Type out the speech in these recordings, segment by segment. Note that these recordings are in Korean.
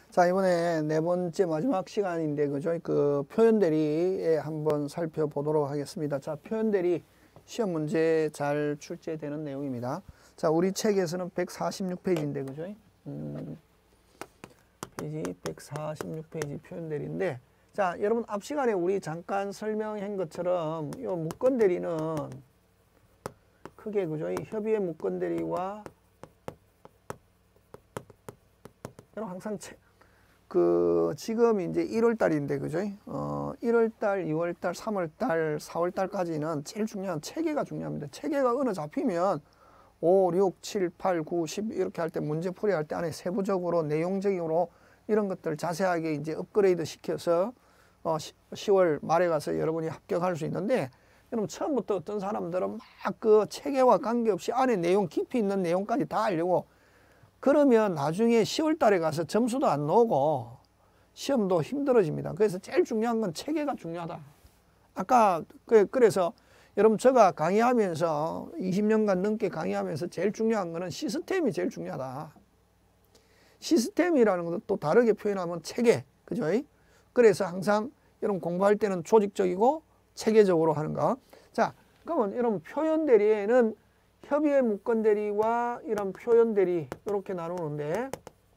자, 이번에 네 번째 마지막 시간인데, 그죠? 그 표현대리에 한번 살펴보도록 하겠습니다. 자, 표현대리 시험 문제 잘 출제되는 내용입니다. 자, 우리 책에서는 146페이지인데, 그죠? 페이지 146페이지 표현대리인데, 자, 여러분 앞 시간에 우리 잠깐 설명한 것처럼 이 무건대리는 크게, 그죠? 협의의 무건대리와 여러분 항상 지금 이제 1월 달인데, 그죠? 1월 달, 2월 달, 3월 달, 4월 달까지는 제일 중요한 체계가 중요합니다. 체계가 어느 잡히면 5, 6, 7, 8, 9, 10 이렇게 할 때 문제풀이 할 때 안에 세부적으로 내용적으로 이런 것들 자세하게 이제 업그레이드 시켜서 10월 말에 가서 여러분이 합격할 수 있는데, 여러분 처음부터 어떤 사람들은 막 그 체계와 관계없이 안에 내용 깊이 있는 내용까지 다 알려고 그러면 나중에 10월 달에 가서 점수도 안 나오고 시험도 힘들어집니다. 그래서 제일 중요한 건 체계가 중요하다. 아까 그래서 여러분 제가 강의하면서 20년간 넘게 강의하면서 제일 중요한 거는 시스템이 제일 중요하다. 시스템이라는 것도 또 다르게 표현하면 체계, 그죠? 그래서 항상 여러분 공부할 때는 조직적이고 체계적으로 하는 거. 자, 그러면 여러분 표현대리에는 협의의 무건대리와 이런 표현대리 이렇게 나누는데,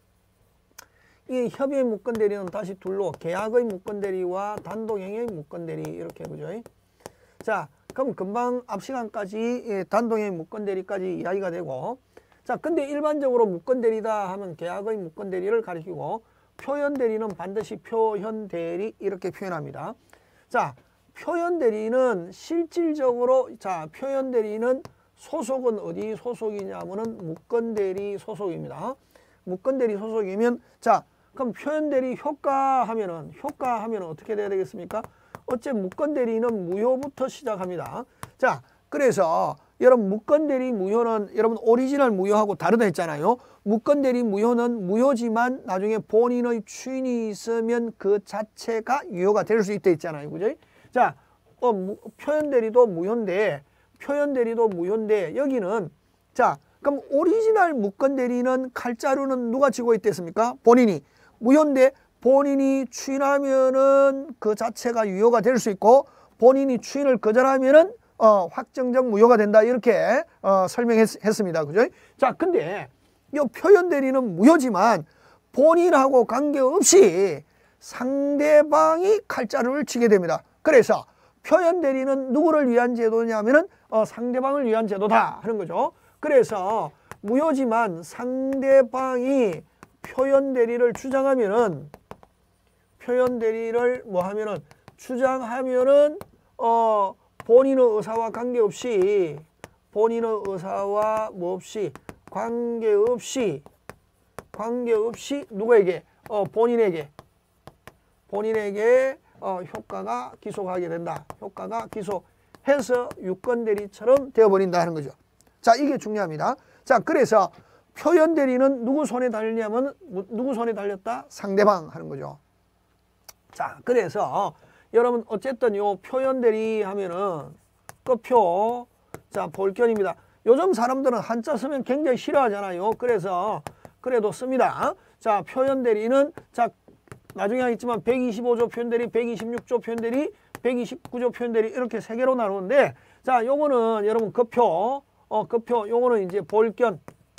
이 협의의 무건대리는 다시 둘로 계약의 무건대리와 단독행위의 무건대리 이렇게, 그죠? 자, 그럼 금방 앞 시간까지 단독행위 무건대리까지 이야기가 되고, 자, 근데 일반적으로 무건대리다 하면 계약의 무건대리를 가리키고, 표현대리는 반드시 표현대리 이렇게 표현합니다. 자, 표현대리는 실질적으로, 자, 표현대리는 소속은 어디 소속이냐면은 무건대리 소속입니다. 무건대리 소속이면, 자, 그럼 표현대리 효과하면은 어떻게 돼야 되겠습니까? 어째 무건대리는 무효부터 시작합니다. 자, 그래서 여러분 무건대리 무효는 여러분 오리지널 무효하고 다르다 했잖아요. 무건대리 무효는 무효지만 나중에 본인의 추인이 있으면 그 자체가 유효가 될 수 있다 했잖아요. 그죠? 자, 표현대리도 무효인데 여기는, 자, 그럼 오리지널 무건대리는 칼자루는 누가 쥐고 있댔습니까? 본인이. 무효인데 본인이 추인하면은 그 자체가 유효가 될 수 있고, 본인이 추인을 거절하면은 확정적 무효가 된다 이렇게 설명했습니다. 그죠? 자, 근데 이 표현대리는 무효지만 본인하고 관계없이 상대방이 칼자루를 치게 됩니다. 그래서 표현대리는 누구를 위한 제도냐면은 상대방을 위한 제도다 하는 거죠. 그래서 무효지만 상대방이 표현대리를 주장하면은, 주장하면은 본인의 의사와 관계없이 누구에게? 본인에게 효과가 기소하게 된다. 효과가 기소해서 유건대리처럼 되어버린다 하는 거죠. 자, 이게 중요합니다. 자, 그래서 표현대리는 누구 손에 달렸냐면, 누구 손에 달렸다? 상대방 하는 거죠. 자, 그래서 여러분 어쨌든 요 표현대리 하면은 끝표, 자, 볼견입니다. 요즘 사람들은 한자 쓰면 굉장히 싫어하잖아요. 그래서 그래도 씁니다. 자, 표현대리는, 자, 나중에 하겠지만 125조 표현대리, 126조 표현대리, 129조 표현대리 이렇게 세 개로 나누는데, 자, 요거는 여러분 급표, 요거는 이제 볼견,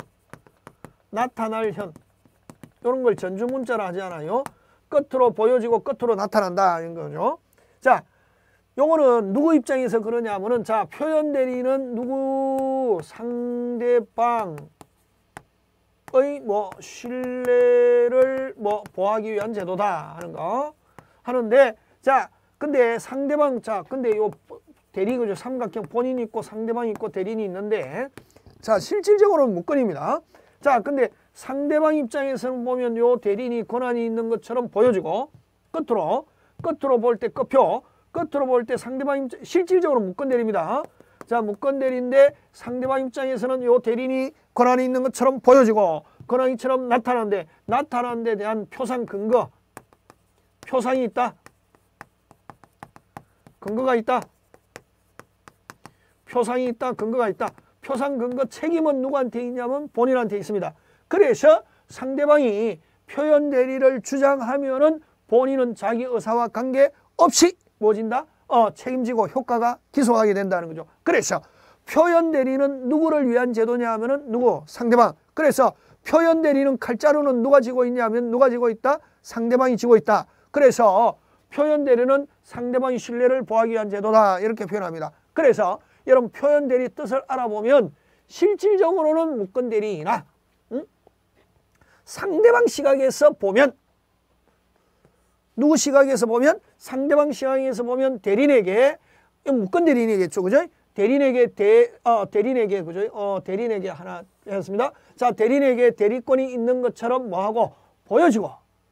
나타날 현, 이런 걸 전주문자라 하지 않아요? 끝으로 보여지고 끝으로 나타난다 이런 거죠. 자, 요거는 누구 입장에서 그러냐면은, 자, 표현대리는 누구? 상대방의 신뢰를 보호하기 위한 제도다 하는 거 하는데, 자, 근데 상대방, 자, 근데 요 대리, 그죠? 삼각형 본인이 있고 상대방이 있고 대리인이 있는데, 자, 실질적으로는 무건입니다. 자, 근데 상대방 입장에서는 보면 요 대리인이 권한이 있는 것처럼 보여지고, 끝으로 볼 때 끝표, 끝으로 볼 때 상대방 입장, 실질적으로 무건대리입니다. 자, 무건대리인데 상대방 입장에서는 요 대리인이 권한이 있는 것처럼 보여지고 권한이처럼 나타나는데 대한 표상 근거, 표상이 있다, 근거가 있다, 표상이 있다, 근거가 있다. 표상 근거 책임은 누구한테 있냐면 본인한테 있습니다. 그래서 상대방이 표현 대리를 주장하면은 본인은 자기 의사와 관계없이 뭐진다? 책임지고 효과가 기소하게 된다는 거죠. 그래서 표현 대리는 누구를 위한 제도냐 하면은 누구? 상대방. 그래서 표현 대리는 칼자루는 누가 쥐고 있냐 하면 누가 쥐고 있다? 상대방이 쥐고 있다. 그래서 표현 대리는 상대방의 신뢰를 보호하기 위한 제도다. 이렇게 표현합니다. 그래서 여러분 표현 대리 뜻을 알아보면 실질적으로는 무권 대리이나 상대방 시각에서 보면 누구 시각에서 보면 상대방 시각에서 보면 대리인에게 무권 대리인이겠죠. 그죠? 대리인에게 대리인에게 그죠? 대리인에게 하나 했습니다. 자, 대리인에게 대리권이 있는 것처럼 뭐하고 보여지고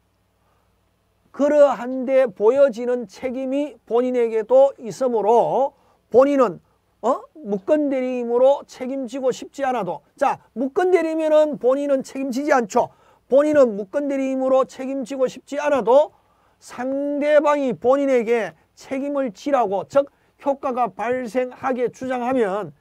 그러한데 보여지는 책임이 본인에게도 있으므로 본인은 무권 대리임으로 책임지고 싶지 않아도 자, 무권 대리면은 본인은 책임지지 않죠. 본인은 무권 대리임으로 책임지고 싶지 않아도 상대방이 본인에게 책임을 지라고 즉 효과가 발생하게 주장하면은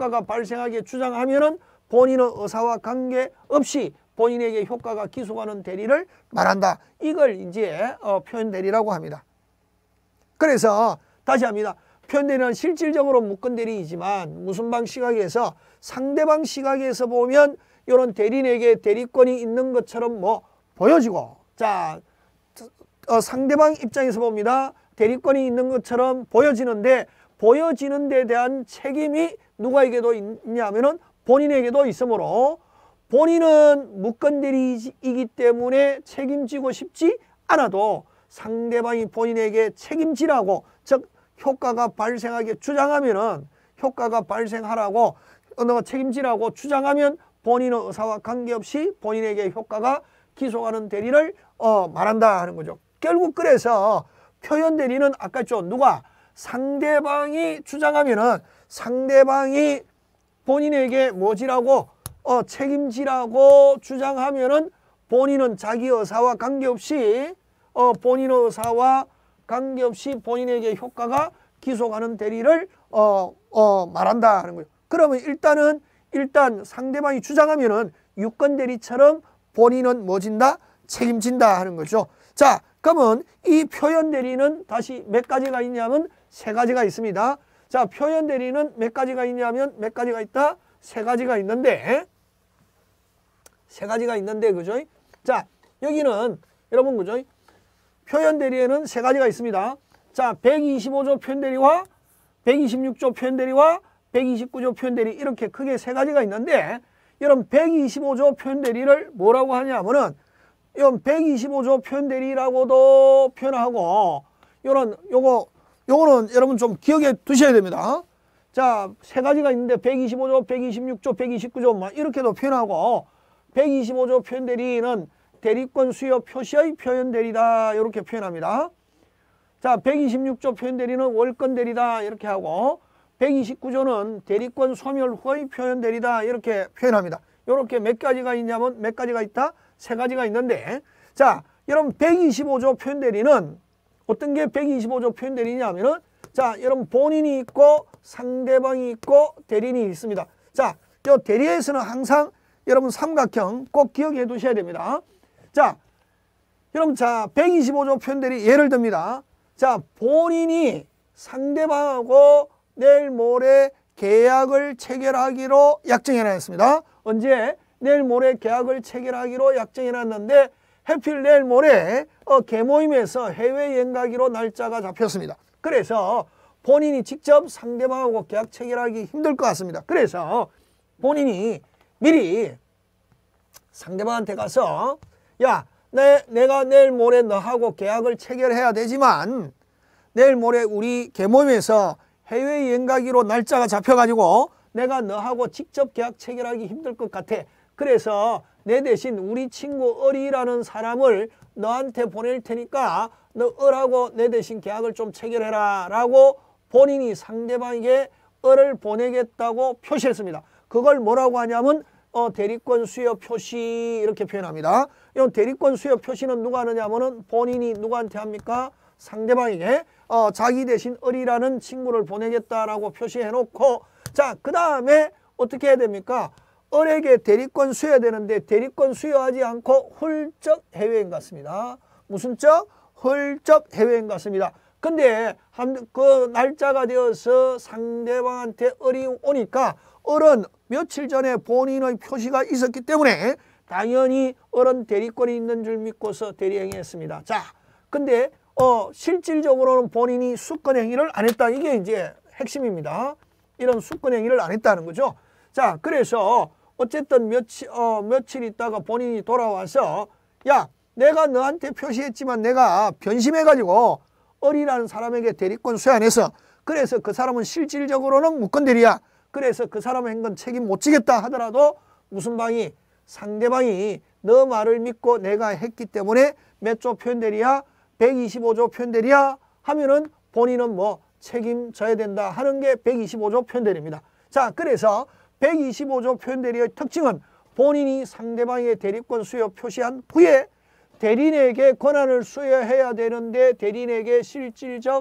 본인의 의사와 관계없이 본인에게 효과가 기소하는 대리를 말한다. 이걸 이제 표현 대리라고 합니다. 그래서 다시 합니다. 표현 대리는 실질적으로 무권 대리이지만 무슨 방 시각에서 상대방 시각에서 보면 이런 대리인에게 대리권이 있는 것처럼 뭐 보여지고 자 상대방 입장에서 봅니다. 대리권이 있는 것처럼 보여지는데 보여지는 데 대한 책임이 누구에게도 있냐면은 본인에게도 있으므로 본인은 무권 대리이기 때문에 책임지고 싶지 않아도 상대방이 본인에게 책임지라고 즉 효과가 발생하게 주장하면은 효과가 발생하라고 책임지라고 주장하면 본인의 의사와 관계없이 본인에게 효과가 기소하는 대리를 말한다 하는 거죠. 결국 그래서 표현 대리는 아까 좀 누가 상대방이 주장하면은 상대방이 본인에게 뭐지라고 책임지라고 주장하면은 본인은 자기 의사와 관계없이 본인의 의사와 관계없이 본인에게 효과가 기소하는 대리를 말한다 하는 거예요. 그러면 일단 상대방이 주장하면은 유권 대리처럼 본인은 뭐진다? 책임진다 하는 거죠. 자, 그러면 이 표현 대리는 다시 몇 가지가 있냐면 세 가지가 있습니다. 자, 표현 대리는 몇 가지가 있냐면 몇 가지가 있다? 세 가지가 있는데 그죠? 자, 여기는 여러분 그죠? 표현 대리에는 세 가지가 있습니다. 자, 125조 표현 대리와 126조 표현 대리와 129조 표현 대리 이렇게 크게 세 가지가 있는데 여러분 125조 표현 대리를 뭐라고 하냐면은 이런 125조 표현 대리라고도 표현하고 요거는 여러분 좀 기억해 두셔야 됩니다. 자, 세 가지가 있는데 125조, 126조, 129조 막 이렇게도 표현하고 125조 표현 대리는 대리권 수요 표시의 표현 대리다 이렇게 표현합니다. 자, 126조 표현 대리는 월권 대리다 이렇게 하고 129조는 대리권 소멸 후의 표현 대리다 이렇게 표현합니다. 이렇게 몇 가지가 있냐면 몇 가지가 있다? 세 가지가 있는데 자, 여러분 125조 표현 대리는 어떤 게 125조 표현 대리냐면은 자, 여러분 본인이 있고 상대방이 있고 대리인이 있습니다. 자, 이 대리에서는 항상 여러분 삼각형 꼭 기억해 두셔야 됩니다. 자, 여러분 자 125조 표현 대리 예를 듭니다. 자, 본인이 상대방하고 내일 모레 계약을 체결하기로 약정해 놨습니다. 언제? 내일 모레 계약을 체결하기로 약정해 놨는데 하필 내일 모레 개모임에서 해외여행 가기로 날짜가 잡혔습니다. 그래서 본인이 직접 상대방하고 계약 체결하기 힘들 것 같습니다. 그래서 본인이 미리 상대방한테 가서 야, 내가 내일 모레 너하고 계약을 체결해야 되지만 내일 모레 우리 개모임에서 해외여행 가기로 날짜가 잡혀가지고 내가 너하고 직접 계약 체결하기 힘들 것 같아. 그래서 내 대신 우리 친구 을이라는 사람을 너한테 보낼 테니까 너 을하고 내 대신 계약을 좀 체결해라 라고 본인이 상대방에게 을을 보내겠다고 표시했습니다. 그걸 뭐라고 하냐면 대리권 수여 표시 이렇게 표현합니다. 이 대리권 수여 표시는 누가 하느냐면은 본인이 누구한테 합니까? 상대방에게 자기 대신 을이라는 친구를 보내겠다라고 표시해 놓고 자, 그 다음에 어떻게 해야 됩니까? 을에게 대리권 수여해야 되는데 대리권 수여하지 않고 훌쩍 해외여행 갔습니다. 무슨 적? 훌쩍 해외여행 갔습니다. 근데 그 날짜가 되어서 상대방한테 을이 오니까 을은 며칠 전에 본인의 표시가 있었기 때문에 당연히 을은 대리권이 있는 줄 믿고서 대리행위했습니다. 자, 근데 실질적으로는 본인이 수권행위를 안 했다. 이게 이제 핵심입니다. 이런 수권행위를 안 했다는 거죠. 자, 그래서 어쨌든 며칠 있다가 본인이 돌아와서 야, 내가 너한테 표시했지만 내가 변심해가지고 을이라는 사람에게 대리권 수여 안 했어. 그래서 그 사람은 실질적으로는 무권대리야. 그래서 그 사람은 한 건 책임 못 지겠다 하더라도 무슨 방이 상대방이 너 말을 믿고 내가 했기 때문에 몇 조 표현대리야? 125조 표현대리야? 하면은 본인은 뭐 책임져야 된다 하는 게 125조 표현대리입니다. 자, 그래서 125조 표현대리의 특징은 본인이 상대방의 대리권 수여 표시한 후에 대리인에게 권한을 수여해야 되는데 대리인에게 실질적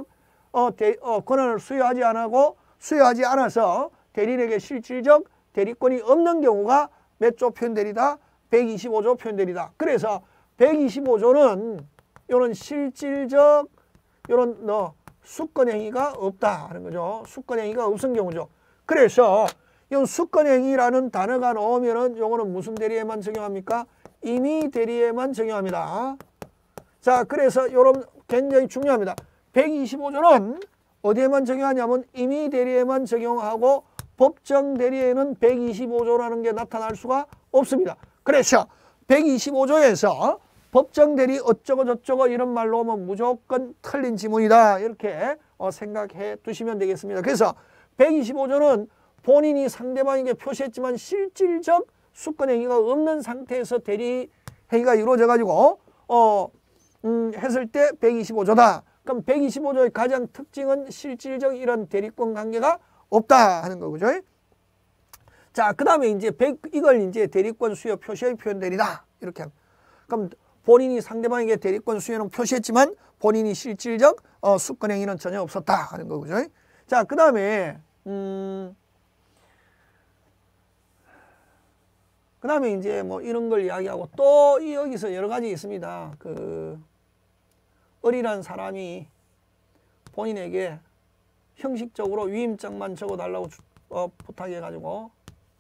권한을 수여하지 않아서 대리인에게 실질적 대리권이 없는 경우가 몇 조 표현대리다? 125조 표현대리다. 그래서 125조는 이런 실질적 이런 수권행위가 없다 하는 거죠. 수권행위가 없은 경우죠. 그래서 이 수권행위라는 단어가 나오면은 요거는 무슨 대리에만 적용합니까? 임의 대리에만 적용합니다. 자, 그래서 요런 굉장히 중요합니다. 125조는 어디에만 적용하냐면 임의 대리에만 적용하고 법정 대리에는 125조라는 게 나타날 수가 없습니다. 그래서 125조에서 법정 대리 어쩌고 저쩌고 이런 말로 오면 무조건 틀린 지문이다. 이렇게 생각해 두시면 되겠습니다. 그래서 125조는 본인이 상대방에게 표시했지만 실질적 수권행위가 없는 상태에서 대리행위가 이루어져 가지고 했을 때 125조다. 그럼 125조의 가장 특징은 실질적 이런 대리권 관계가 없다 하는 거죠. 자, 그 다음에 이제 이걸 이제 대리권 수여 표시의 표현대리다. 이렇게 합니다. 그럼 본인이 상대방에게 대리권 수여는 표시했지만 본인이 실질적 수권행위는 전혀 없었다 하는 거죠. 자, 그 다음에 이제 뭐 이런 걸 이야기하고 또 여기서 여러 가지 있습니다. 그 을이라는 사람이 본인에게 형식적으로 위임장만 적어달라고 부탁해가지고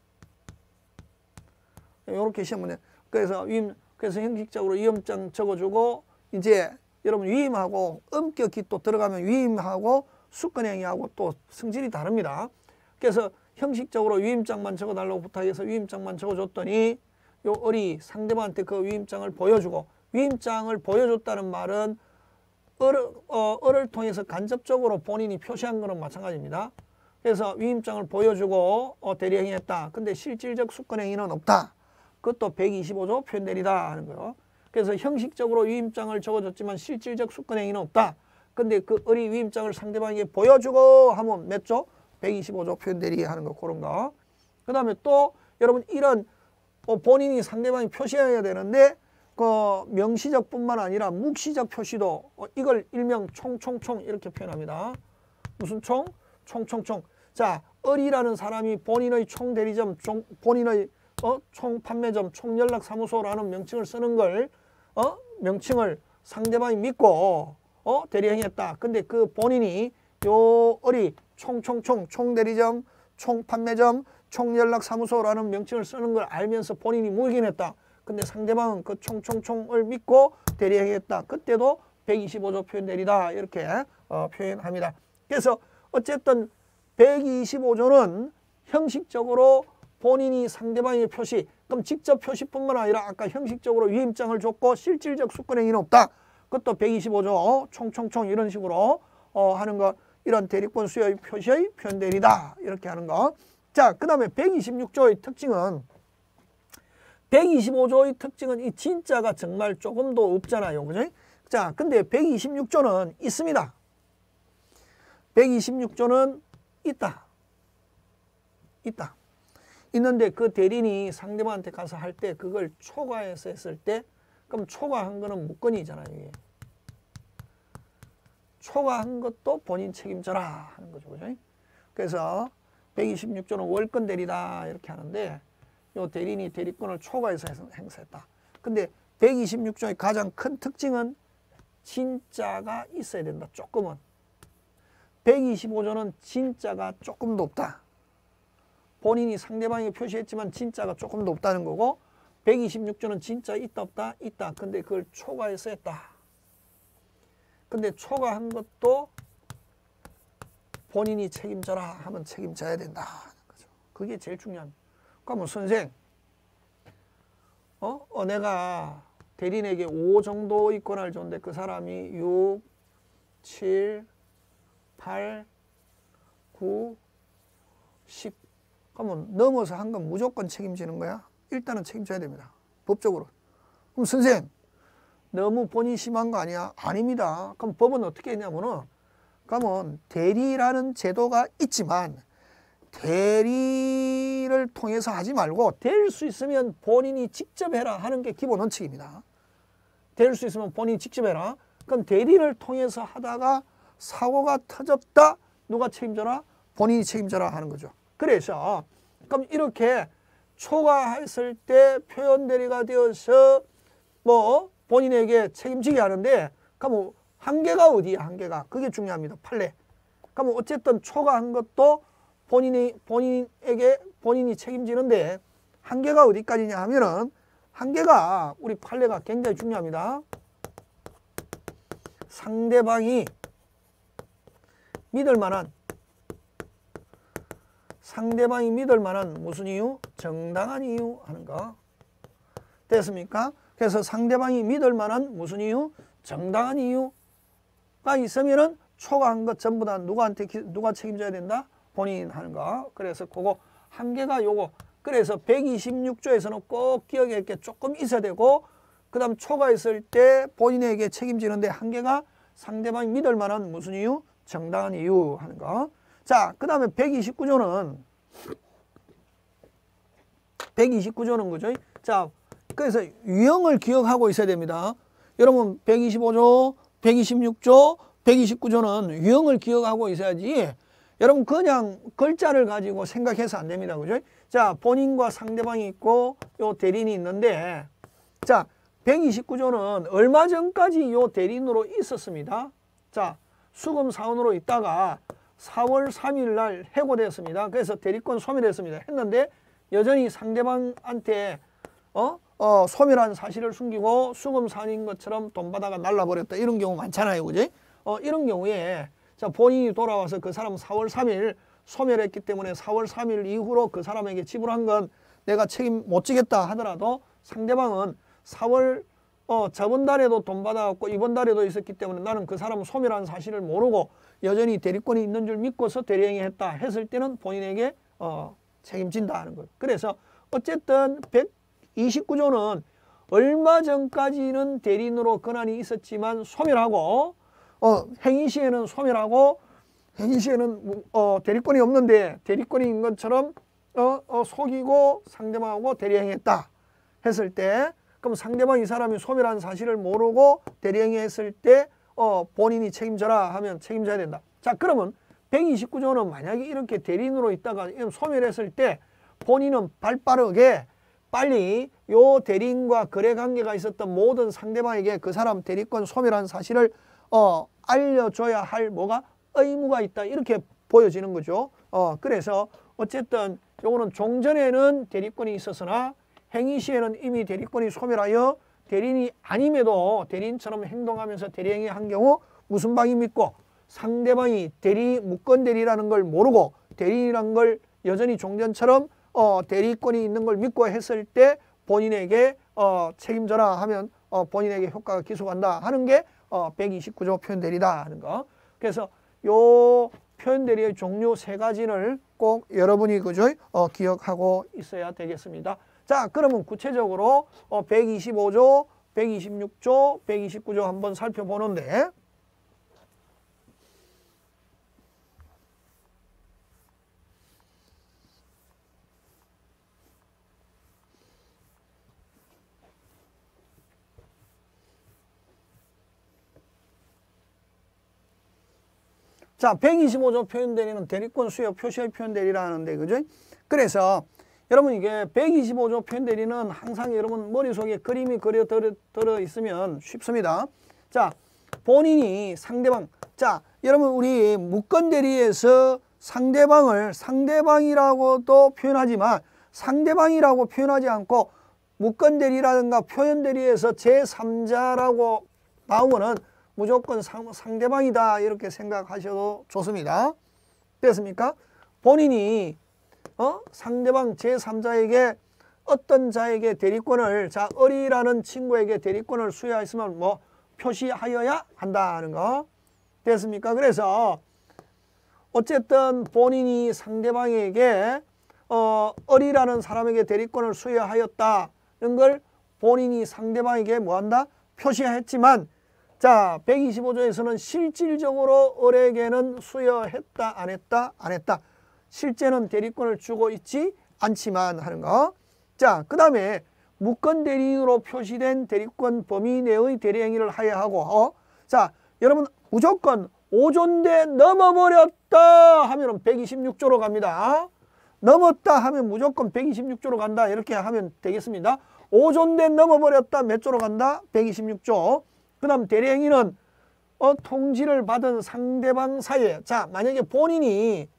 이렇게 시험문에 그래서 형식적으로 위임장 적어주고 이제 여러분 위임하고 엄격히 또 들어가면 위임하고 수권행위하고 또 성질이 다릅니다. 그래서 형식적으로 위임장만 적어달라고 부탁해서 위임장만 적어줬더니 요 을이 상대방한테 그 위임장을 보여주고 위임장을 보여줬다는 말은 을을 통해서 간접적으로 본인이 표시한 거는 마찬가지입니다. 그래서 위임장을 보여주고 대리행위했다. 근데 실질적 수권행위는 없다. 그것도 125조 표현대리다 하는 거예요. 그래서 형식적으로 위임장을 적어줬지만 실질적 수권행위는 없다. 근데 그 을이 위임장을 상대방에게 보여주고 하면 몇 조? 125조 표현대리 하는 거 그런 거. 그 다음에 또 여러분 이런 본인이 상대방이 표시해야 되는데 그 명시적 뿐만 아니라 묵시적 표시도 이걸 일명 총총총 이렇게 표현합니다. 무슨 총? 총총총. 자, 을이라는 사람이 본인의 총대리점, 본인의 총판매점, 총연락사무소라는 명칭을 쓰는 걸 명칭을 상대방이 믿고 대리행위했다. 근데 그 본인이 요 을이 총총총, 총대리점, 총판매점, 총연락사무소라는 명칭을 쓰는 걸 알면서 본인이 묵인했다. 근데 상대방은 그 총총총을 믿고 대리행위했다. 그때도 125조 표현대리다. 이렇게 표현합니다. 그래서 어쨌든 125조는 형식적으로 본인이 상대방의 표시, 그럼 직접 표시뿐만 아니라 아까 형식적으로 위임장을 줬고 실질적 수권행위는 없다. 그것도 125조 총총총 이런 식으로 하는 거, 이런 대리권 수여의 표시의 표현대리다. 이렇게 하는 거. 자, 그 다음에 126조의 특징은 125조의 특징은 이 진짜가 정말 조금도 없잖아요. 그죠? 자, 근데 126조는 있습니다. 126조는 있다. 있는데 그 대리인이 상대방한테 가서 할 때 그걸 초과해서 했을 때 그럼 초과한 거는 무권이잖아요. 이게. 초과한 것도 본인 책임져라 하는 거죠. 그죠? 그래서 126조는 월권 대리다 이렇게 하는데 요 대리인이 대리권을 초과해서 행사했다. 근데 126조의 가장 큰 특징은 진짜가 있어야 된다. 조금은. 125조는 진짜가 조금 높다. 본인이 상대방에게 표시했지만 진짜가 조금 높다는 거고 126조는 진짜 있다 없다? 있다. 근데 그걸 초과해서 했다. 근데 초과한 것도 본인이 책임져라 하면 책임져야 된다. 그게 제일 중요합니다. 그러면 선생, 내가 대리인에게 5 정도의 권한을 줬는데 그 사람이 6, 7, 8, 9, 10 그러면 넘어서 한 건 무조건 책임지는 거야? 일단은 책임져야 됩니다. 법적으로. 그럼 선생, 너무 본인이 심한 거 아니야? 아닙니다. 그럼 법은 어떻게 했냐면은 그러면 대리라는 제도가 있지만 대리를 통해서 하지 말고 될 수 있으면 본인이 직접 해라 하는 게 기본 원칙입니다. 될 수 있으면 본인이 직접 해라. 그럼 대리를 통해서 하다가 사고가 터졌다. 누가 책임져라? 본인이 책임져라 하는 거죠. 그래서 그럼 이렇게 초과했을 때 표현 대리가 되어서 뭐 본인에게 책임지게 하는데 그럼 한계가 어디야? 한계가. 그게 중요합니다. 판례. 그럼 어쨌든 초과한 것도 본인이 책임지는데 한계가 어디까지냐 하면은 한계가 우리 판례가 굉장히 중요합니다. 상대방이 믿을 만한 무슨 이유? 정당한 이유 하는 거. 됐습니까? 그래서 상대방이 믿을 만한 무슨 이유? 정당한 이유가 있으면은 초과한 것 전부 다 누가 책임져야 된다? 본인 하는 거. 그래서 그거 한계가 요거. 그래서 126조에서는 꼭 기억할 게 조금 있어야 되고 그 다음 초과했을 때 본인에게 책임지는데 한계가 상대방이 믿을 만한 무슨 이유? 정당한 이유 하는 거. 자, 그 다음에 129조는 그죠? 자, 그래서 유형을 기억하고 있어야 됩니다. 여러분 125조, 126조, 129조는 유형을 기억하고 있어야지 여러분 그냥 글자를 가지고 생각해서 안 됩니다. 그죠? 자, 본인과 상대방이 있고 요 대리인이 있는데 자, 129조는 얼마 전까지 요 대리인으로 있었습니다. 자, 수금 사원으로 있다가 4월 3일 날 해고되었습니다. 그래서 대리권 소멸했습니다. 했는데 여전히 상대방한테 소멸한 사실을 숨기고 수금 사원인 것처럼 돈 받아가 날라버렸다. 이런 경우 많잖아요. 그지? 이런 경우에 자, 본인이 돌아와서 그 사람 4월 3일 소멸했기 때문에 4월 3일 이후로 그 사람에게 지불한 건 내가 책임 못 지겠다 하더라도 상대방은 4월 저번 달에도 돈 받아갖고 이번 달에도 있었기 때문에 나는 그 사람은 소멸한 사실을 모르고 여전히 대리권이 있는 줄 믿고서 대리행위 했다 했을 때는 본인에게 책임진다 하는 거예요. 그래서 어쨌든 129조는 얼마 전까지는 대리인으로 권한이 있었지만 소멸하고 행위 시에는 소멸하고 행위 시에는 대리권이 없는데 대리권이 있는 것처럼 속이고 상대방하고 대리행위했다 했을 때 그럼 상대방 이 사람이 소멸한 사실을 모르고 대리행위 했을 때 본인이 책임져라 하면 책임져야 된다. 자, 그러면 129조는 만약에 이렇게 대리인으로 있다가 소멸했을 때 본인은 발빠르게 빨리 요 대리인과 거래 관계가 있었던 모든 상대방에게 그 사람 대리권 소멸한 사실을 알려줘야 할 뭐가 의무가 있다. 이렇게 보여지는 거죠. 그래서 어쨌든 요거는 종전에는 대리권이 있었으나 행위 시에는 이미 대리권이 소멸하여 대리인이 아님에도 대리인처럼 행동하면서 대리행위 한 경우 무슨 방이 믿고 상대방이 무권 대리라는 걸 모르고 대리인이라는 걸 여전히 종전처럼 대리권이 있는 걸 믿고 했을 때 본인에게 책임져라 하면 본인에게 효과가 기소한다 하는 게 129조 표현대리다 하는 거. 그래서 요 표현대리의 종류 3가지를 꼭 여러분이 그죠? 기억하고 있어야 되겠습니다. 자, 그러면 구체적으로 125조, 126조, 129조 한번 살펴보는데 자, 125조 표현대리는 대리권 수요 표시의 표현대리라 하는데 그죠? 그래서 여러분 이게 125조 표현대리는 항상 여러분 머릿속에 그림이 들어 있으면 쉽습니다. 자, 본인이 상대방. 자, 여러분 우리 무건대리에서 상대방을 상대방이라고도 표현하지만 상대방이라고 표현하지 않고 무건대리라든가 표현대리에서 제3자라고 나오면은 무조건 상대방이다 이렇게 생각하셔도 좋습니다. 됐습니까? 본인이 상대방 제3자에게 어떤 자에게 대리권을 자 을이라는 친구에게 대리권을 수여했으면 뭐 표시하여야 한다는 거 됐습니까? 그래서 어쨌든 본인이 상대방에게 을이라는 사람에게 대리권을 수여하였다는 걸 본인이 상대방에게 뭐한다? 표시했지만 자 125조에서는 실질적으로 을에게는 수여했다 안 했다 안 했다 실제는 대리권을 주고 있지 않지만 하는 거. 자, 그 다음에 무건대리인으로 표시된 대리권 범위 내의 대리행위를 하여야 하고 자, 여러분 무조건 5조인데 넘어버렸다 하면 126조로 갑니다. 넘었다 하면 무조건 126조로 간다 이렇게 하면 되겠습니다. 5조인데 넘어버렸다 몇 조로 간다? 126조. 그 다음 대리행위는 통지를 받은 상대방 사이에 자 만약에 본인이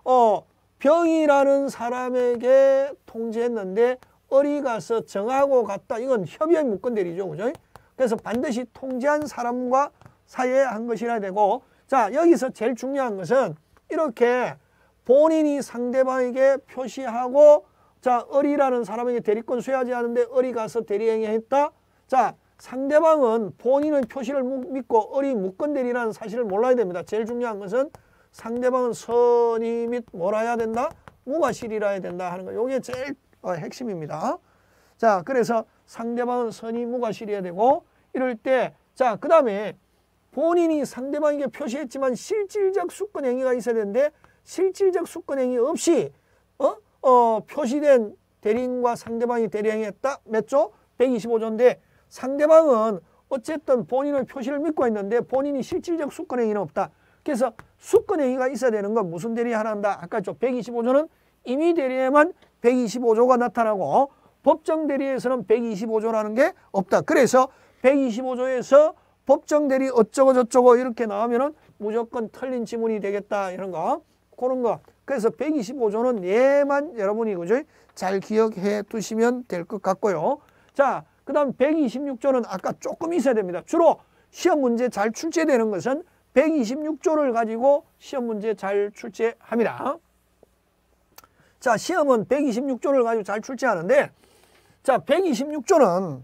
병이라는 사람에게 통지했는데 을이 가서 정하고 갔다. 이건 협의의 무건대리죠. 그죠? 그래서 반드시 통지한 사람과 사이에 한 것이라 되고 자 여기서 제일 중요한 것은 이렇게 본인이 상대방에게 표시하고 자 을이라는 사람에게 대리권 수여하지 않은데 을이 가서 대리행위했다. 자 상대방은 본인의 표시를 믿고 을이 무건대리라는 사실을 몰라야 됩니다. 제일 중요한 것은 상대방은 선의 및 뭐라 해야 된다? 무과실이라 해야 된다 하는 거. 이게 제일 핵심입니다. 자, 그래서 상대방은 선의 무과실이어야 되고 이럴 때 자, 그 다음에 본인이 상대방에게 표시했지만 실질적 수권행위가 있어야 되는데 실질적 수권행위 없이 표시된 대리인과 상대방이 대리행위했다. 몇 조? 125조인데 상대방은 어쨌든 본인의 표시를 믿고 있는데 본인이 실질적 수권행위는 없다. 그래서 수권행위가 있어야 되는 건 무슨 대리 하나 한다? 아까 저 125조는 임의 대리에만 125조가 나타나고 법정 대리에서는 125조라는 게 없다. 그래서 125조에서 법정 대리 어쩌고 저쩌고 이렇게 나오면은 무조건 틀린 지문이 되겠다 이런 거 그런 거. 그래서 125조는 얘만 여러분이 그죠? 잘 기억해 두시면 될 것 같고요. 자, 그다음 126조는 아까 조금 있어야 됩니다. 주로 시험 문제 잘 출제되는 것은 126조를 가지고 시험 문제 잘 출제합니다. 자, 시험은 126조를 가지고 잘 출제하는데 자, 126조는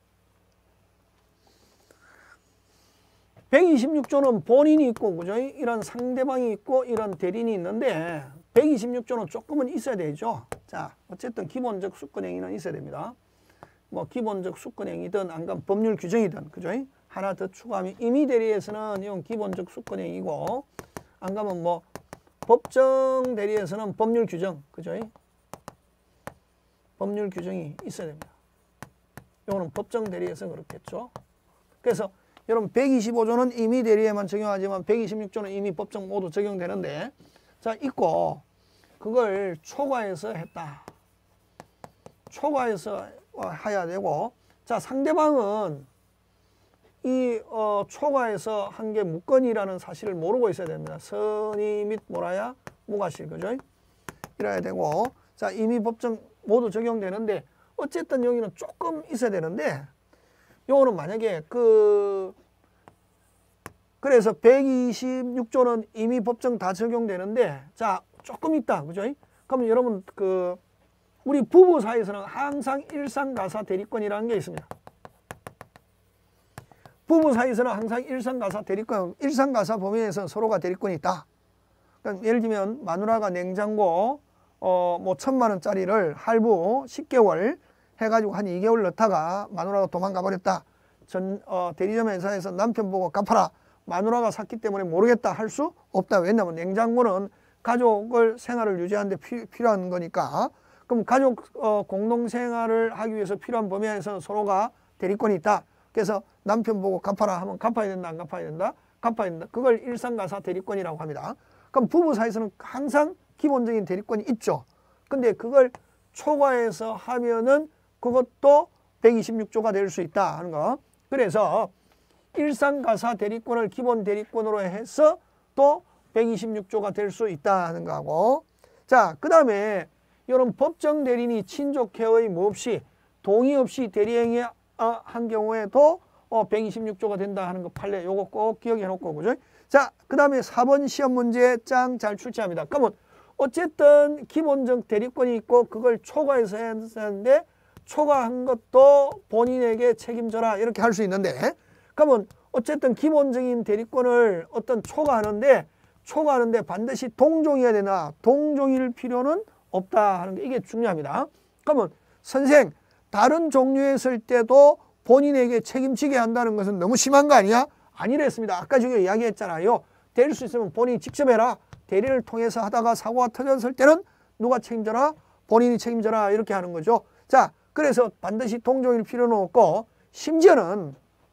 본인이 있고 그죠? 이런 상대방이 있고 이런 대리인이 있는데 126조는 조금은 있어야 되죠. 자, 어쨌든 기본적 수권행위는 있어야 됩니다. 뭐 기본적 수권행위든 안 가면 법률 규정이든 그죠? 하나 더 추가하면 임의 대리에서는 이건 기본적 수권행위고 안 가면 뭐 법정 대리에서는 법률 규정 그죠? 법률 규정이 있어야 됩니다. 이거는 법정 대리에서 그렇겠죠. 그래서 여러분 125조는 임의 대리에만 적용하지만 126조는 이미 법정 모두 적용되는데 자 있고 그걸 초과해서 했다. 초과해서 해야 되고 자 상대방은 이 초과해서 한 게 무건이라는 사실을 모르고 있어야 됩니다. 선의 및 뭐라야 무과실 그죠? 이래야 되고 자 이미 법정 모두 적용되는데 어쨌든 여기는 조금 있어야 되는데 요거는 만약에 그래서 126조는 이미 법정 다 적용되는데 자 조금 있다 그죠? 그러면 여러분 우리 부부 사이에서는 항상 일상가사 대리권이라는 게 있습니다. 부부 사이에서는 항상 일상가사 대리권, 일상가사 범위에서 서로가 대리권이 있다. 그러니까 예를 들면 마누라가 냉장고 뭐 1,000만 원짜리를 할부 10개월 해가지고 한 2개월 넣다가 마누라가 도망가 버렸다. 대리점 회사에서 남편 보고 갚아라. 마누라가 샀기 때문에 모르겠다 할 수 없다. 왜냐하면 냉장고는 가족을 생활을 유지하는 데 필요한 거니까. 그럼 가족 공동생활을 하기 위해서 필요한 범위에서는 서로가 대리권이 있다. 그래서 남편 보고 갚아라 하면 갚아야 된다 안 갚아야 된다? 갚아야 된다. 그걸 일상가사 대리권이라고 합니다. 그럼 부부 사이에서는 항상 기본적인 대리권이 있죠. 근데 그걸 초과해서 하면은 그것도 126조가 될 수 있다 하는 거. 그래서 일상가사 대리권을 기본 대리권으로 해서 또 126조가 될 수 있다 하는 거고. 자, 그 다음에 이런 법정 대리인이 친족회의 뭐 없이 동의 없이 대리행위 한 경우에도 126조가 된다 하는 거 판례 요거 꼭 기억해 놓고 그죠? 자, 그 다음에 4번 시험 문제 짱 잘 출제합니다. 그러면 어쨌든 기본적 대리권이 있고 그걸 초과해서 해야 하는데 초과한 것도 본인에게 책임져라 이렇게 할 수 있는데 그러면 어쨌든 기본적인 대리권을 어떤 초과하는데 반드시 동종이어야 되나 동종일 필요는 없다 하는 게 이게 중요합니다. 그러면 선생 다른 종류였을 때도 본인에게 책임지게 한다는 것은 너무 심한 거 아니야? 아니랬습니다. 아까 저기 이야기했잖아요. 될 수 있으면 본인이 직접 해라. 대리를 통해서 하다가 사고가 터졌을 때는 누가 책임져라? 본인이 책임져라 이렇게 하는 거죠. 자, 그래서 반드시 동종일 필요는 없고 심지어는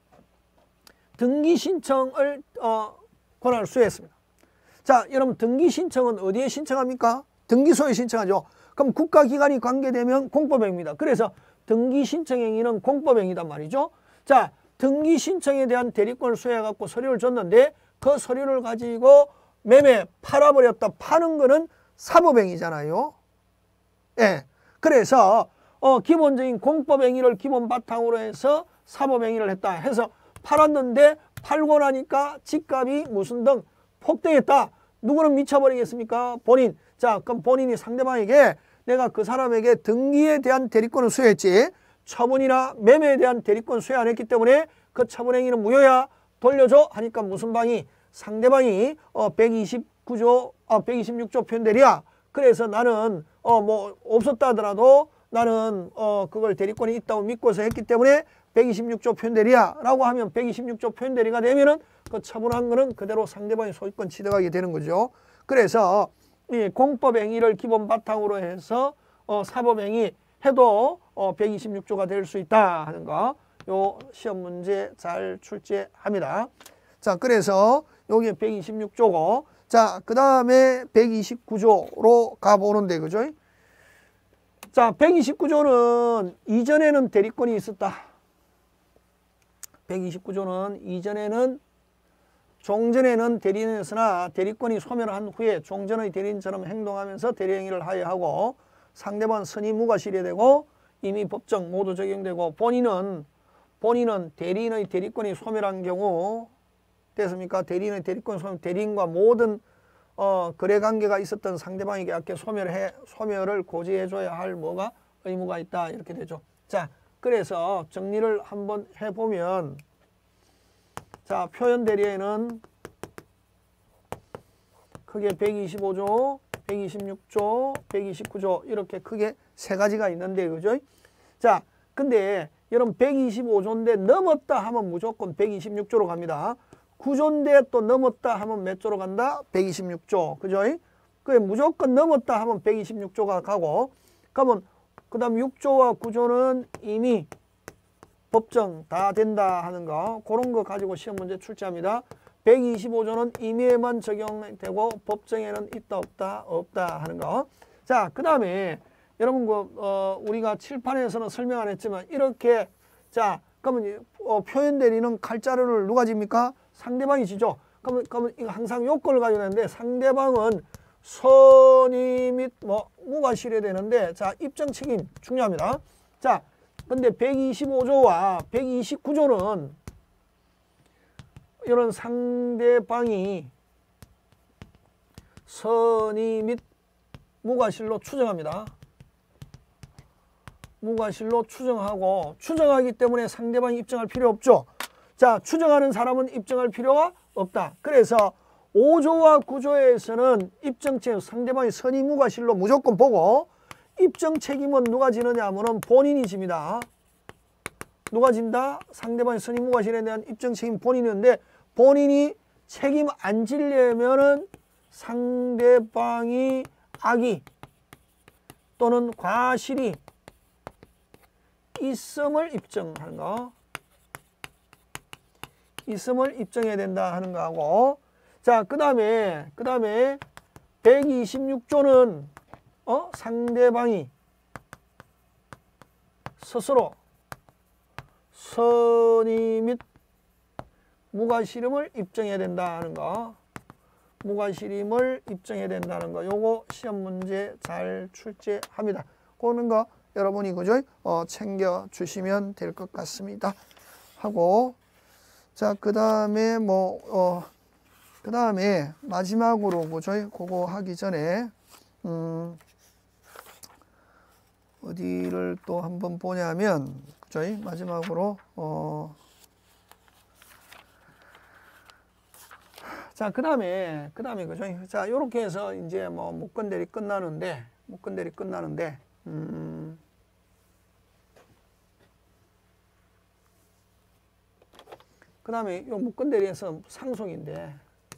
등기 신청을 권한을 수여했습니다. 자, 여러분 등기 신청은 어디에 신청합니까? 등기소에 신청하죠. 그럼 국가기관이 관계되면 공법행위입니다. 그래서 등기 신청 행위는 공법행위단 말이죠. 자, 등기 신청에 대한 대리권을 수여해갖고 서류를 줬는데 그 서류를 가지고 매매 팔아버렸다. 파는 거는 사법행위잖아요. 예. 그래서 기본적인 공법행위를 기본 바탕으로 해서 사법행위를 했다 해서 팔았는데 팔고 나니까 집값이 무슨 등 폭등했다. 누구는 미쳐버리겠습니까? 본인. 자, 그럼 본인이 상대방에게 내가 그 사람에게 등기에 대한 대리권을 수여했지 처분이나 매매에 대한 대리권 수여 안 했기 때문에 그 처분행위는 무효야. 돌려줘 하니까 무슨 방이 상대방이 126조 편대리야. 그래서 나는 뭐 없었다 하더라도 나는 그걸 대리권이 있다고 믿고서 했기 때문에 126조 편대리야 라고 하면 126조 편대리가 되면은 그 처분한 거는 그대로 상대방이 소유권 취득하게 되는 거죠. 그래서 이 공법행위를 기본 바탕으로 해서 사법행위 해도 126조가 될 수 있다 하는 거. 요 시험 문제 잘 출제합니다. 자, 그래서 요게 126조고 자, 그 다음에 129조로 가보는데 그죠? 자, 129조는 이전에는 대리권이 있었다. 129조는 이전에는 종전에는 대리인이었으나 대리권이 소멸한 후에 종전의 대리인처럼 행동하면서 대리행위를 하여하고 상대방 선의 무과실이 되고 이미 법정 모두 적용되고 본인은 대리인의 대리권이 소멸한 경우 됐습니까? 대리인의 대리권 소멸, 대리인과 모든 거래관계가 있었던 상대방에게 이렇게 소멸을 고지해줘야 할 뭐가 의무가 있다 이렇게 되죠. 자, 그래서 정리를 한번 해보면 자, 표현 대리에는 크게 125조, 126조, 129조 이렇게 크게 세 가지가 있는데 그죠? 자, 근데 여러분 125조인데 넘었다 하면 무조건 126조로 갑니다. 9조인데 또 넘었다 하면 몇 조로 간다? 126조. 그죠? 그게 무조건 넘었다 하면 126조가 가고 그러면 그 다음 6조와 9조는 이미 법정 다 된다 하는 거 그런 거 가지고 시험 문제 출제합니다. 125조는 임의에만 적용되고 법정에는 있다 없다 하는 거. 자, 그 다음에 여러분 우리가 칠판에서는 설명 안 했지만 이렇게 자 그러면 표현 대리는 칼자루를 누가 집니까? 상대방이 지죠. 그러면 이거 항상 요건을 가지고 있는데 상대방은 선의 및 무과실이 되는데 자 입증 책임 중요합니다. 자 근데 125조와 129조는 이런 상대방이 선의 및 무과실로 추정합니다. 무과실로 추정하고 추정하기 때문에 상대방이 입증할 필요 없죠. 자, 추정하는 사람은 입증할 필요가 없다. 그래서 5조와 9조에서는 입증 책임 상대방이 선의 무과실로 무조건 보고 입증 책임은 누가 지느냐 하면은 본인이 집니다. 누가 진다? 상대방이 선의 무과실에 대한 입증 책임 본인인데 본인이 책임 안 지려면은 상대방이 악의 또는 과실이 있음을 입증하는 거. 있음을 입증해야 된다 하는 거하고 자, 그 다음에 126조는 상대방이 스스로 선의 및 무과실임을 입증해야 된다는 거. 무과실임을 입증해야 된다는 거. 요거 시험 문제 잘 출제합니다. 그런 거 여러분이 그죠? 챙겨 주시면 될 것 같습니다. 하고 자, 그다음에 그다음에 마지막으로 그죠? 그거 하기 전에 어디를 또 한번 보냐면 그죠? 마지막으로 자, 그다음에 그죠? 자, 요렇게 해서 이제 묶건대리 끝나는데 그다음에 요 묶건대리에서 상속인데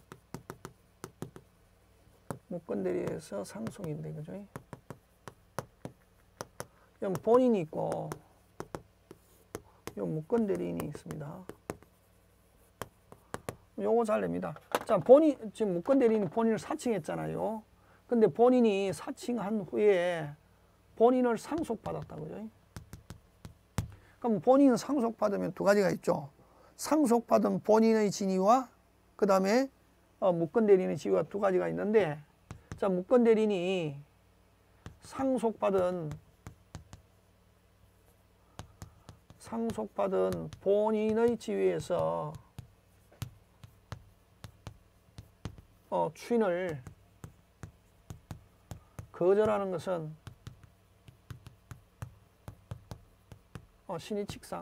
그죠? 요 본인이 있고 요 묶건대리인이 있습니다. 요거 잘 냅니다. 자, 지금 묶건대리인이 본인을 사칭했잖아요. 근데 본인이 사칭한 후에 본인을 상속받았다. 그죠? 그럼 본인은 상속받으면 두 가지가 있죠. 상속받은 본인의 진위와 그 다음에 묶건대리인의 지위가 두 가지가 있는데, 자, 묶건대리인이 상속받은 본인의 지위에서 추인을 거절하는 것은 신의칙상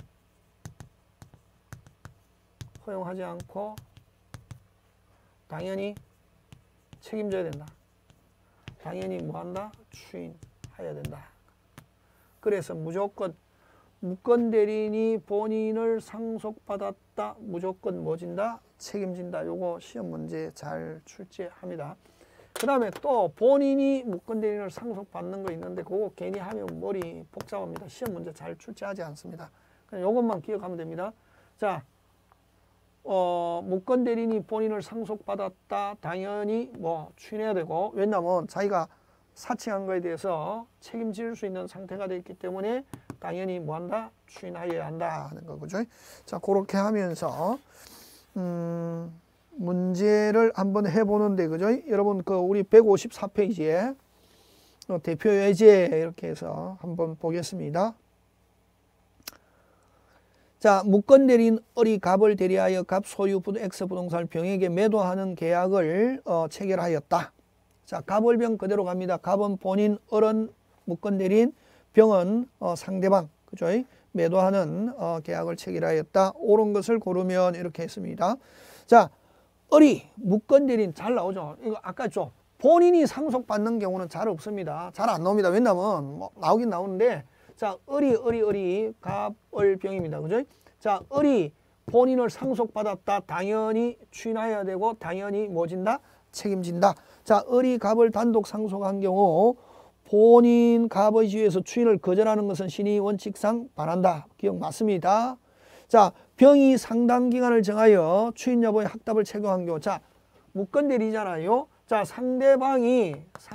허용하지 않고 당연히 책임져야 된다. 당연히 뭐한다? 추인해야 된다. 그래서 무조건 묶건대리인이 본인을 상속받았다. 무조건 뭐진다? 책임진다. 요거 시험 문제 잘 출제합니다. 그 다음에 또 본인이 묶건대리인을 상속받는 거 있는데 그거 괜히 하면 머리 복잡합니다. 시험 문제 잘 출제하지 않습니다. 그냥 요것만 기억하면 됩니다. 자, 묶건대리인이 본인을 상속받았다. 당연히 추인해야 되고, 왜냐하면 자기가 사칭한 거에 대해서 책임질 수 있는 상태가 되어 있기 때문에 당연히 뭐한다? 추인하여야 한다 하는 거, 그죠? 자, 그렇게 하면서 문제를 한번 해보는데, 그죠? 여러분, 우리 154페이지에 대표 예제 이렇게 해서 한번 보겠습니다. 자, 묶건대리인 을이 갑을 대리하여 갑 소유 X 부동산을 병에게 매도하는 계약을 체결하였다. 자, 갑을병 그대로 갑니다. 갑은 본인, 을은 묶건대리인, 병은 상대방, 그죠? 매도하는 계약을 체결하였다. 옳은 것을 고르면 이렇게 했습니다. 자, 을이 묶건대리인 잘 나오죠. 이거 아까 했죠. 본인이 상속받는 경우는 잘 없습니다. 잘 안 나옵니다. 왜냐면 나오긴 나오는데, 자, 을이 갑을병입니다. 그죠? 자, 을이 본인을 상속받았다. 당연히 추인해야 되고 당연히 뭐진다? 책임진다. 자, 을이 갑을 단독 상속한 경우 본인 갑의 지위에서 추인을 거절하는 것은 신의 원칙상 반한다. 기억 맞습니다. 자, 병이 상당 기간을 정하여 추인 여부의 확답을 체결한 경우, 자, 묶건대리잖아요. 자, 상대방이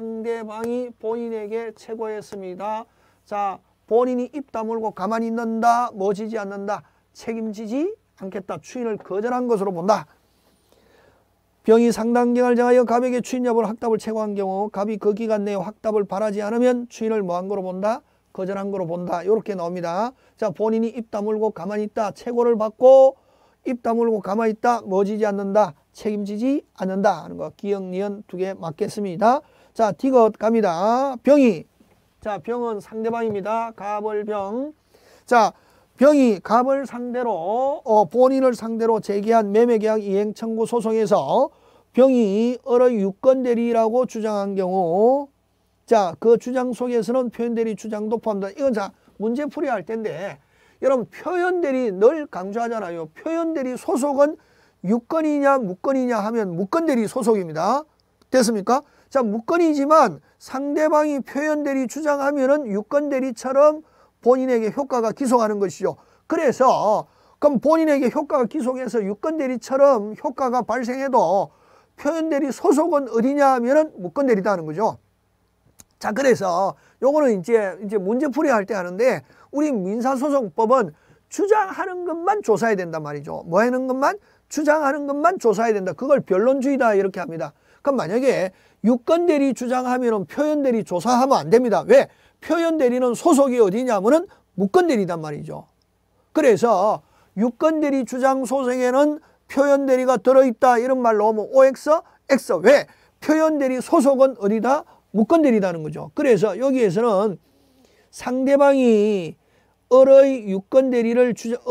본인에게 체고했습니다. 자, 본인이 입 다물고 가만히 있는다. 뭐지지 않는다. 책임지지 않겠다. 추인을 거절한 것으로 본다. 병이 상당 기간을 정하여 갑에게 추인 여부를 확답을 체고한 경우 갑이 그 기간 내에 확답을 바라지 않으면 추인을 뭐한 거로 본다? 거절한 거로 본다. 이렇게 나옵니다. 자, 본인이 입 다물고 가만히 있다. 체고를 받고 입 다물고 가만히 있다. 뭐지지 않는다. 책임지지 않는다 하는 거. 기억, 니은 두 개 맞겠습니다. 자, 디귿 갑니다. 자, 병은 상대방입니다. 갑을병. 자, 병이 갑을 상대로 본인을 상대로 제기한 매매계약 이행 청구 소송에서 병이 을의 유권대리라고 주장한 경우, 자, 그 주장 속에서는 표현대리 주장도 포함된다. 이건 자, 문제풀이 할 텐데, 여러분 표현대리 늘 강조하잖아요. 표현대리 소속은 유권이냐 무권이냐 하면 무권대리 소속입니다. 됐습니까? 자, 무권이지만 상대방이 표현대리 주장하면은 유권대리처럼 본인에게 효과가 기속하는 것이죠. 그래서 그럼 본인에게 효과가 기속해서 유권대리처럼 효과가 발생해도 표현대리 소속은 어디냐 하면은 무권대리다 하는 거죠. 자, 그래서 요거는 이제 문제풀이 할 때 하는데, 우리 민사소송법은 주장하는 것만 조사해야 된단 말이죠. 뭐 하는 것만? 주장하는 것만 조사해야 된다. 그걸 변론주의다 이렇게 합니다. 그럼 만약에 유권대리 주장하면 표현대리 조사하면 안 됩니다. 왜? 표현대리는 소속이 어디냐면은 무권대리단 말이죠. 그래서 유권대리 주장 소송에는 표현대리가 들어있다 이런 말로 하면 OX, X. 왜? 표현대리 소속은 어디다? 무권대리다는 거죠. 그래서 여기에서는 상대방이 을의 유권대리를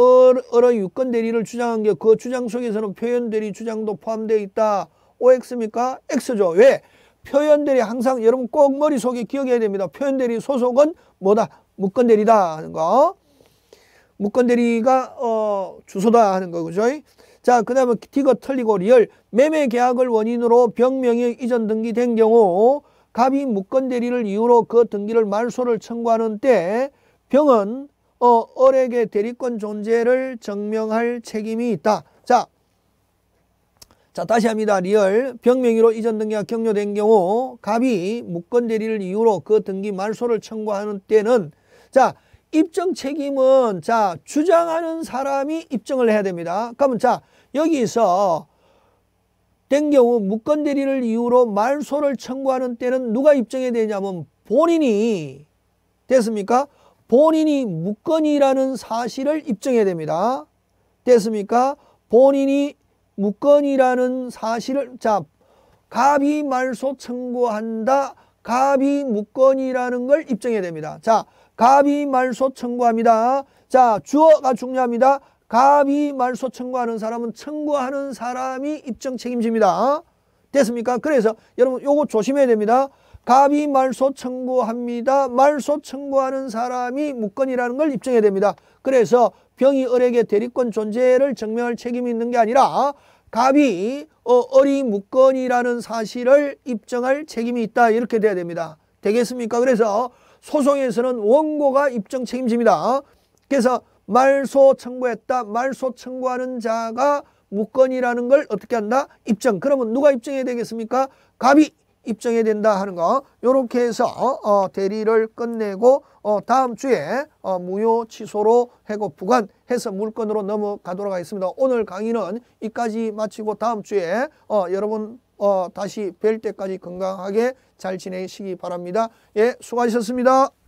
주장한 게 그 주장 속에서는 표현대리 주장도 포함되어 있다. OX입니까? X죠. 왜? 표현대리 항상 여러분 꼭 머릿속에 기억해야 됩니다. 표현대리 소속은 뭐다? 무권대리다 하는 거. 무권대리가 주소다 하는 거. 그죠? 자, 그 다음에 D가 틀리고 리얼. 매매 계약을 원인으로 병명의 이전 등기된 경우 갑이 무권대리를 이유로 그 등기를 말소를 청구하는 때 병은 을에게 대리권 존재를 증명할 책임이 있다. 자, 다시 합니다. 리얼. 병명의로 이전 등기가 격려된 경우 갑이 무권대리를 이유로 그 등기 말소를 청구하는 때는 자, 입증 책임은 자, 주장하는 사람이 입증을 해야 됩니다. 그러면 자, 여기서 된 경우 무권대리를 이유로 말소를 청구하는 때는 누가 입증해야 되냐면 본인이 됐습니까? 본인이 무권이라는 사실을 입증해야 됩니다. 됐습니까? 본인이 무권이라는 사실을 자, 갑이 말소 청구한다. 갑이 무권이라는 걸 입증해야 됩니다. 자, 갑이 말소 청구합니다. 자, 주어가 중요합니다. 갑이 말소 청구하는 사람은 청구하는 사람이 입증 책임집니다. 됐습니까? 그래서 여러분 요거 조심해야 됩니다. 갑이 말소 청구합니다. 말소 청구하는 사람이 무권이라는 걸 입증해야 됩니다. 그래서 병이 을에게 대리권 존재를 증명할 책임이 있는 게 아니라 갑이 을이 무권이라는 사실을 입증할 책임이 있다. 이렇게 돼야 됩니다. 되겠습니까? 그래서 소송에서는 원고가 입증 책임집니다. 그래서 말소 청구했다. 말소 청구하는 자가 무권이라는 걸 어떻게 한다? 입증. 그러면 누가 입증해야 되겠습니까? 갑이 입증해야 된다 하는 거. 요렇게 해서 대리를 끝내고 다음 주에 무효 취소로 해고 부관해서 물건으로 넘어가도록 하겠습니다. 오늘 강의는 여기까지 마치고 다음 주에 여러분 다시 뵐 때까지 건강하게 잘 지내시기 바랍니다. 예, 수고하셨습니다.